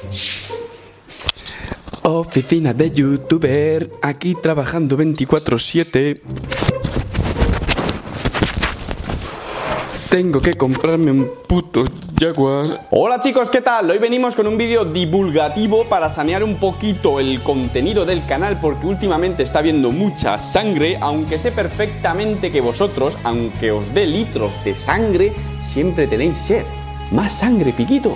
Oficina de youtuber, aquí trabajando 24/7. Tengo que comprarme un puto Jaguar. Hola chicos, ¿qué tal? Hoy venimos con un vídeo divulgativo para sanear un poquito el contenido del canal, porque últimamente está habiendo mucha sangre, aunque sé perfectamente que vosotros, aunque os dé litros de sangre, siempre tenéis sed. Más sangre, piquito.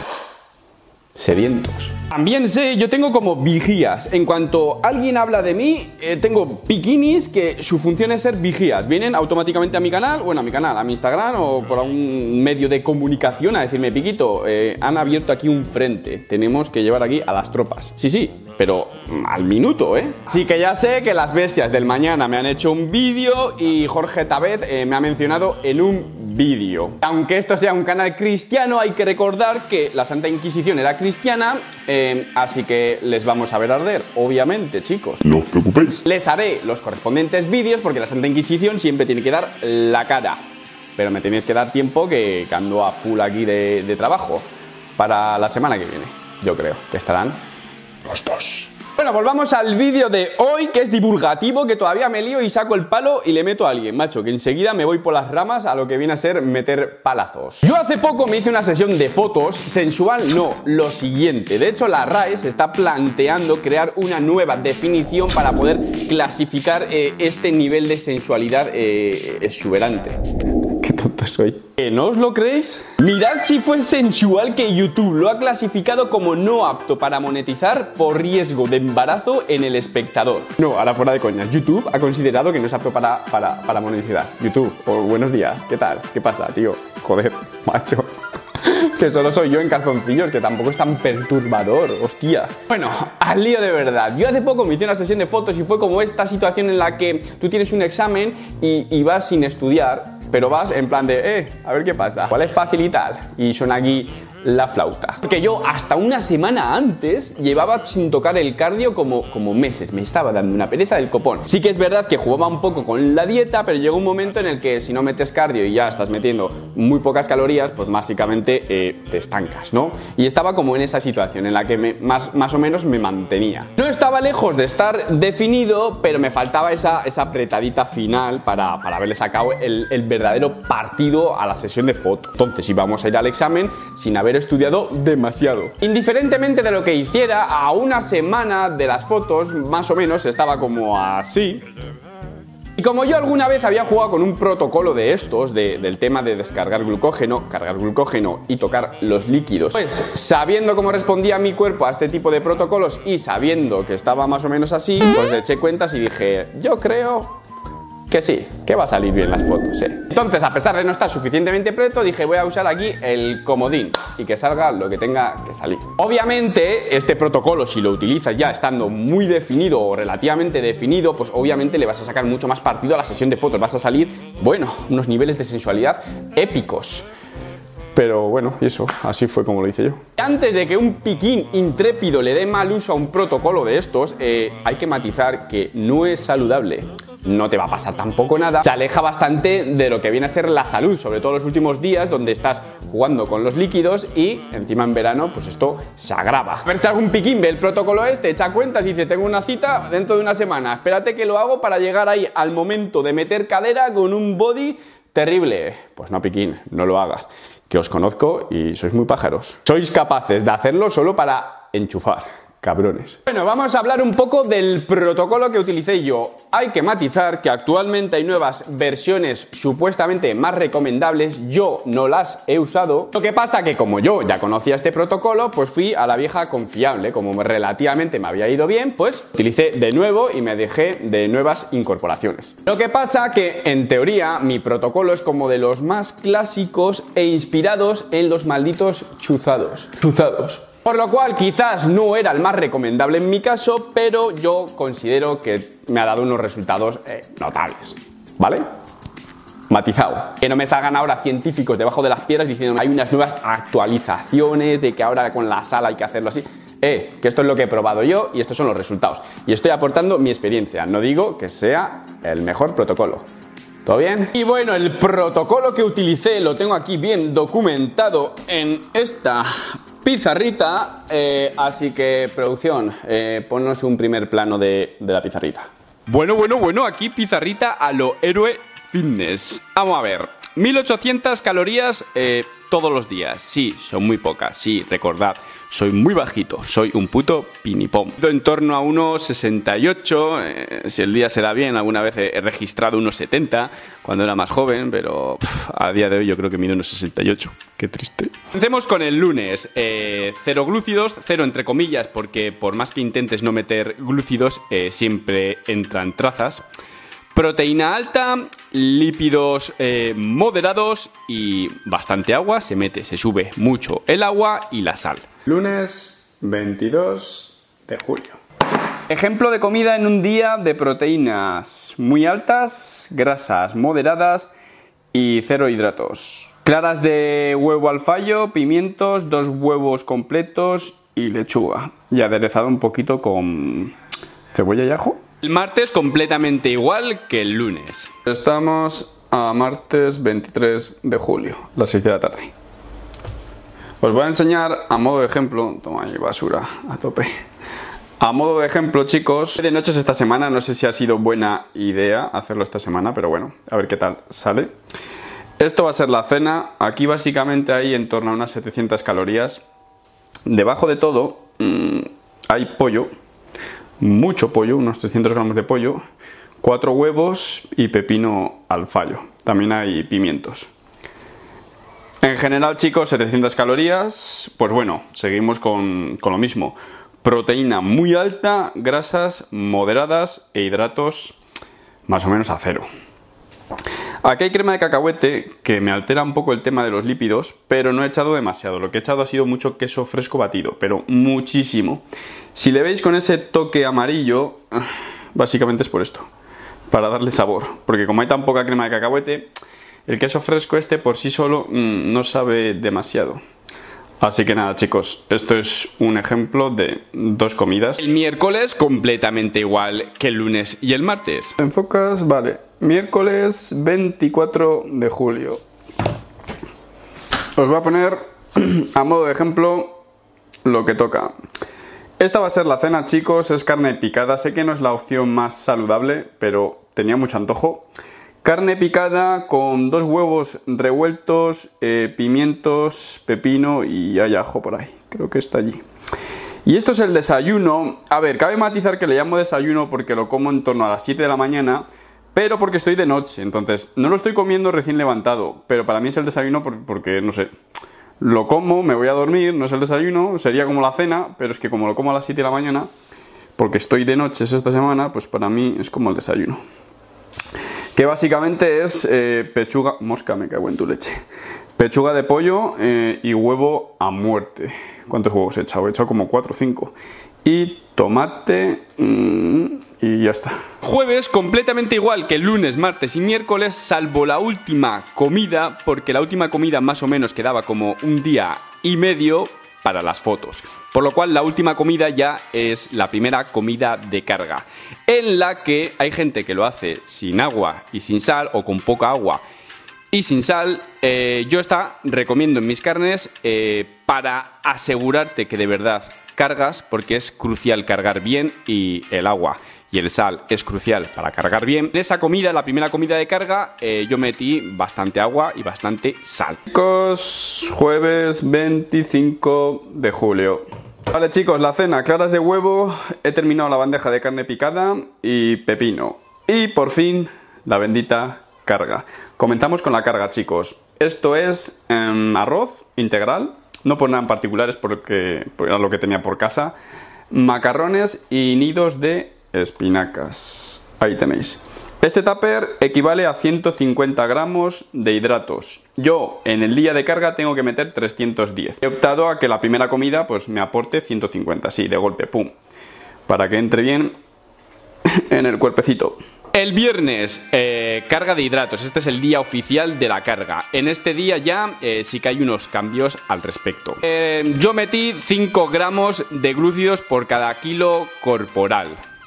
Sedientos. También sé, yo tengo como vigías. En cuanto alguien habla de mí, tengo bikinis que su función es ser vigías. Vienen automáticamente a mi canal, bueno, a mi canal, a mi Instagram o por algún medio de comunicación a decirme, Piquito, han abierto aquí un frente, tenemos que llevar aquí a las tropas. Sí, pero al minuto, ¿eh? Sí que ya sé que las bestias del mañana me han hecho un vídeo y Jorge Tabet me ha mencionado en un vídeo. Aunque esto sea un canal cristiano, hay que recordar que la Santa Inquisición era cristiana, así que les vamos a ver arder, obviamente, chicos. No os preocupéis. Les haré los correspondientes vídeos porque la Santa Inquisición siempre tiene que dar la cara. Pero me tenéis que dar tiempo que ando a full aquí de trabajo. Para la semana que viene, yo creo que estarán los dos. Bueno, volvamos al vídeo de hoy, que es divulgativo, que todavía me lío y saco el palo y le meto a alguien, macho, que enseguida me voy por las ramas a lo que viene a ser meter palazos. Yo hace poco me hice una sesión de fotos, sensual no, lo siguiente. De hecho, la RAE se está planteando crear una nueva definición para poder clasificar este nivel de sensualidad exuberante. Qué tonto soy. ¿No os lo creéis? Mirad si fue sensual que YouTube lo ha clasificado como no apto para monetizar por riesgo de embarazo en el espectador. No, ahora fuera de coñas. YouTube ha considerado que no es apto para monetizar. YouTube, buenos días. ¿Qué tal? ¿Qué pasa, tío? Joder, macho. Que solo soy yo en calzoncillos, que tampoco es tan perturbador, hostia. Bueno, al lío de verdad. Yo hace poco me hice una sesión de fotos y fue como esta situación en la que tú tienes un examen y vas sin estudiar, pero vas en plan de, a ver qué pasa. ¿Cuál es fácil y tal? Y suena aquí la flauta. Porque yo hasta una semana antes llevaba sin tocar el cardio como meses. Me estaba dando una pereza del copón. Sí que es verdad que jugaba un poco con la dieta, pero llegó un momento en el que si no metes cardio y ya estás metiendo muy pocas calorías, pues básicamente te estancas, ¿no? Y estaba como en esa situación en la que más o menos me mantenía. No estaba lejos de estar definido, pero me faltaba esa apretadita final para haberle sacado el verdadero partido a la sesión de fotos. Entonces íbamos a ir al examen sin haber estudiado demasiado. Indiferentemente de lo que hiciera, a una semana de las fotos, más o menos, estaba como así. Y como yo alguna vez había jugado con un protocolo de estos, del tema de descargar glucógeno, cargar glucógeno y tocar los líquidos, pues sabiendo cómo respondía mi cuerpo a este tipo de protocolos y sabiendo que estaba más o menos así, pues le eché cuentas y dije, yo creo que sí, que va a salir bien las fotos, Entonces, a pesar de no estar suficientemente preto, dije, voy a usar aquí el comodín y que salga lo que tenga que salir. Obviamente, este protocolo, si lo utilizas ya estando muy definido o relativamente definido, pues obviamente le vas a sacar mucho más partido a la sesión de fotos. Vas a salir, bueno, unos niveles de sensualidad épicos. Pero bueno, y eso, así fue como lo hice yo. Antes de que un piquín intrépido le dé mal uso a un protocolo de estos, hay que matizar que no es saludable. No te va a pasar tampoco nada. Se aleja bastante de lo que viene a ser la salud, sobre todo en los últimos días donde estás jugando con los líquidos y encima en verano pues esto se agrava. A ver si algún piquín ve el protocolo echa cuentas y dice, tengo una cita dentro de una semana, espérate que lo hago para llegar ahí al momento de meter cadera con un body terrible. Pues no, piquín, no lo hagas, que os conozco y sois muy pájaros. Sois capaces de hacerlo solo para enchufar. Cabrones. Bueno, vamos a hablar un poco del protocolo que utilicé yo. Hay que matizar que actualmente hay nuevas versiones supuestamente más recomendables. Yo no las he usado. Lo que pasa que como yo ya conocía este protocolo, pues fui a la vieja confiable. Como relativamente me había ido bien, pues utilicé de nuevo y me dejé de nuevas incorporaciones. Lo que pasa que en teoría mi protocolo es como de los más clásicos e inspirados en los malditos chuzados. Por lo cual quizás no era el más recomendable en mi caso, pero yo considero que me ha dado unos resultados notables, ¿vale? Matizado. Que no me salgan ahora científicos debajo de las piedras diciendo hay unas nuevas actualizaciones de que ahora con la sal hay que hacerlo así. Que esto es lo que he probado yo y estos son los resultados. Y estoy aportando mi experiencia, no digo que sea el mejor protocolo. ¿Todo bien? Y bueno, el protocolo que utilicé lo tengo aquí bien documentado en esta pizarrita, así que producción, ponnos un primer plano de la pizarrita. Bueno, aquí pizarrita a lo héroe fitness. Vamos a ver, 1800 calorías todos los días. Sí, son muy pocas, sí, recordad, soy muy bajito, soy un puto pinipom. En torno a unos 68, si el día se da bien, alguna vez he registrado unos 70 cuando era más joven, pero a día de hoy yo creo que mido unos 68. Qué triste. Comencemos con el lunes. Cero glúcidos, cero entre comillas, porque por más que intentes no meter glúcidos, siempre entran trazas. Proteína alta, lípidos moderados y bastante agua. Se sube mucho el agua y la sal. Lunes 22 de julio. Ejemplo de comida en un día de proteínas muy altas, grasas moderadas y cero hidratos. Claras de huevo al fallo, pimientos, 2 huevos completos y lechuga. Y aderezado un poquito con cebolla y ajo. El martes completamente igual que el lunes. Estamos a martes 23 de julio, las 6 de la tarde. Os voy a enseñar a modo de ejemplo. Toma ahí basura a tope. A modo de ejemplo, chicos, de noches esta semana. No sé si ha sido buena idea hacerlo esta semana, pero bueno, a ver qué tal sale. Esto va a ser la cena. Aquí básicamente hay en torno a unas 700 calorías. Debajo de todo hay pollo. Mucho pollo, unos 300 gramos de pollo, 4 huevos y pepino al fallo. También hay pimientos. En general, chicos, 700 calorías. Pues bueno, seguimos con lo mismo. Proteína muy alta, grasas moderadas e hidratos más o menos a cero. Aquí hay crema de cacahuete que me altera un poco el tema de los lípidos, pero no he echado demasiado. Lo que he echado ha sido mucho queso fresco batido, pero muchísimo. Si le veis con ese toque amarillo, básicamente es por esto, para darle sabor. Porque como hay tan poca crema de cacahuete, el queso fresco este por sí solo no sabe demasiado. Así que nada, chicos, esto es un ejemplo de 2 comidas. El miércoles completamente igual que el lunes y el martes. ¿Enfocas? Vale. Miércoles 24 de julio. Os voy a poner a modo de ejemplo lo que toca. Esta va a ser la cena, chicos, es carne picada. Sé que no es la opción más saludable, pero tenía mucho antojo. Carne picada con 2 huevos revueltos, pimientos, pepino y hay ajo por ahí. Creo que está allí. Y esto es el desayuno. A ver, cabe matizar que le llamo desayuno porque lo como en torno a las 7 de la mañana, pero porque estoy de noche. Entonces, no lo estoy comiendo recién levantado, pero para mí es el desayuno porque, no sé, lo como, me voy a dormir, no es el desayuno, sería como la cena, pero es que como lo como a las 7 de la mañana, porque estoy de noches esta semana, pues para mí es como el desayuno. Que básicamente es pechuga, mosca, me cago en tu leche, pechuga de pollo y huevo a muerte. ¿Cuántos huevos he echado? He echado como 4 o 5. Y tomate y ya está. Jueves completamente igual que el lunes, martes y miércoles, salvo la última comida, porque la última comida más o menos quedaba como un día y medio para las fotos. Por lo cual la última comida ya es la primera comida de carga, en la que hay gente que lo hace sin agua y sin sal, o con poca agua y sin sal. Yo esta recomiendo en mis carnes para asegurarte que de verdad cargas, porque es crucial cargar bien y el agua y el sal es crucial para cargar bien. En esa comida, la primera comida de carga, yo metí bastante agua y bastante sal. Chicos, jueves 25 de julio. Vale, chicos, la cena, claras de huevo, he terminado la bandeja de carne picada y pepino. Y por fin, la bendita carga. Comenzamos con la carga, chicos. Esto es arroz integral, no por nada en particulares porque era lo que tenía por casa. Macarrones y nidos de espinacas. Ahí tenéis. Este tupper equivale a 150 gramos de hidratos. Yo en el día de carga tengo que meter 310. He optado a que la primera comida pues me aporte 150, así de golpe, pum, para que entre bien en el cuerpecito. El viernes, carga de hidratos. Este es el día oficial de la carga. En este día ya sí que hay unos cambios al respecto. Yo metí 5 gramos de glúcidos por cada kilo corporal.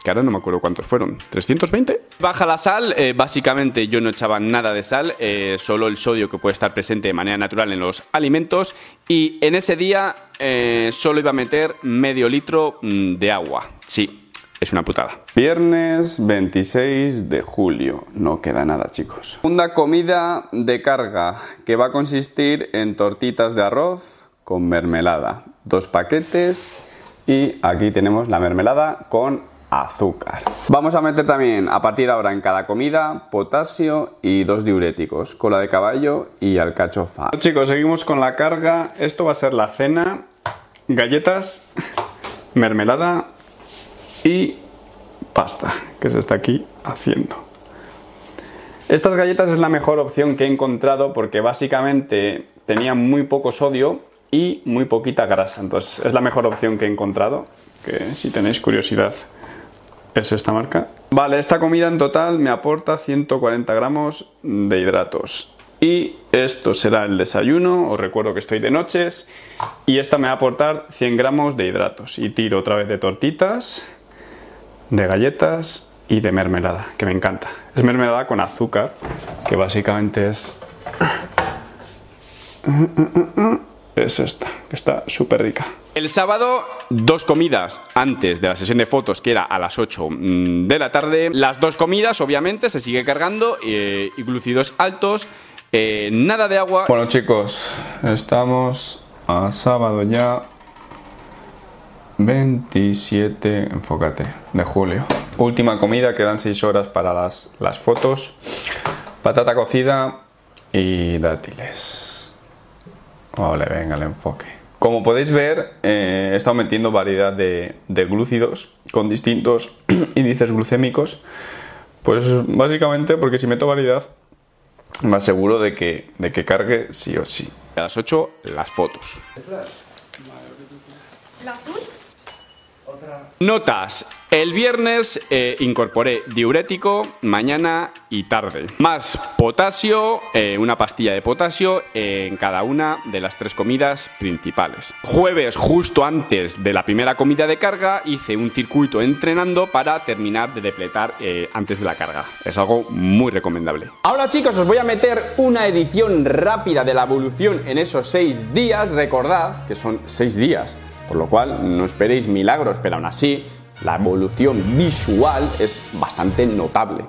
que ahora no me acuerdo cuántos fueron, 320. Baja la sal, básicamente yo no echaba nada de sal, solo el sodio que puede estar presente de manera natural en los alimentos, y en ese día solo iba a meter medio litro de agua. Sí, es una putada. Viernes 26 de julio, no queda nada, chicos. Segunda comida de carga, que va a consistir en tortitas de arroz con mermelada, 2 paquetes, y aquí tenemos la mermelada con azúcar. Vamos a meter también a partir de ahora en cada comida potasio y 2 diuréticos, cola de caballo y alcachofa. Chicos, seguimos con la carga. Esto va a ser la cena: galletas, mermelada y pasta, que se está aquí haciendo. Estas galletas es la mejor opción que he encontrado porque básicamente tenían muy poco sodio y muy poquita grasa, entonces es la mejor opción que he encontrado, que si tenéis curiosidad es esta marca. Vale, esta comida en total me aporta 140 gramos de hidratos. Y esto será el desayuno, os recuerdo que estoy de noches. Y esta me va a aportar 100 gramos de hidratos. Y tiro otra vez de tortitas, de galletas y de mermelada, que me encanta. Es mermelada con azúcar, que básicamente es esta, que está súper rica. El sábado, 2 comidas antes de la sesión de fotos, que era a las 8 de la tarde. Las 2 comidas, obviamente, se sigue cargando, y glúcidos altos, nada de agua. Bueno, chicos, estamos a sábado ya, 27, enfócate, de julio. Última comida, quedan 6 horas para las fotos. Patata cocida y dátiles. Ole, venga el enfoque. Como podéis ver, he estado metiendo variedad de glúcidos con distintos índices glucémicos. Pues básicamente porque si meto variedad, me aseguro de que cargue sí o sí. A las 8, las fotos. ¿El azul? Notas. El viernes incorporé diurético mañana y tarde, más potasio, una pastilla de potasio en cada una de las 3 comidas principales. Jueves, justo antes de la primera comida de carga, hice un circuito entrenando para terminar de depletar antes de la carga. Es algo muy recomendable. Ahora, chicos, os voy a meter una edición rápida de la evolución en esos 6 días. Recordad que son 6 días, por lo cual no esperéis milagros, pero aún así la evolución visual es bastante notable.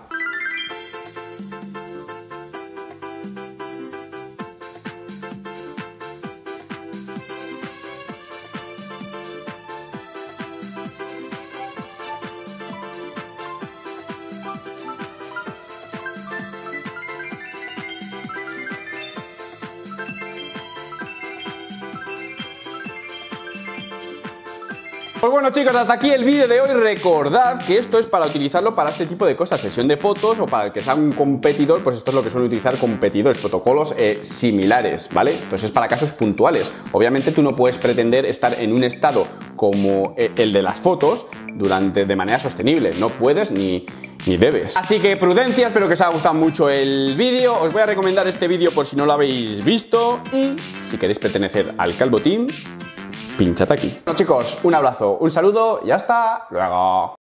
Pues bueno, chicos, hasta aquí el vídeo de hoy. Recordad que esto es para utilizarlo para este tipo de cosas, sesión de fotos, o para el que sea un competidor, pues esto es lo que suelen utilizar competidores, protocolos similares, ¿vale? Entonces es para casos puntuales. Obviamente tú no puedes pretender estar en un estado como el de las fotos de manera sostenible, no puedes ni debes. Así que prudencia, espero que os haya gustado mucho el vídeo. Os voy a recomendar este vídeo por si no lo habéis visto, y si queréis pertenecer al Calvo Team, pinchad aquí. Bueno, chicos, un abrazo, un saludo y hasta luego.